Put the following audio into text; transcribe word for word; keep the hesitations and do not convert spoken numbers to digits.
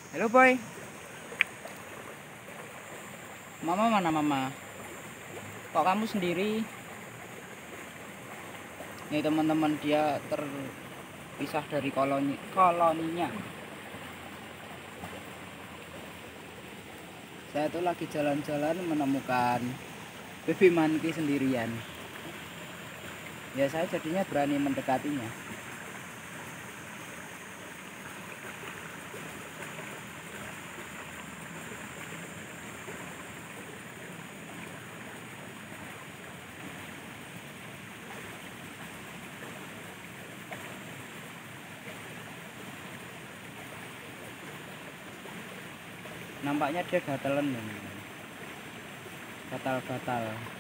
Halo boy, mama mana mama? Kok kamu sendiri? Nih teman-teman, dia terpisah dari koloni koloninya. Saya tuh lagi jalan-jalan menemukan baby monkey sendirian. Ya saya jadinya berani mendekatinya. Nampaknya dia gatalan, gatal-gatal.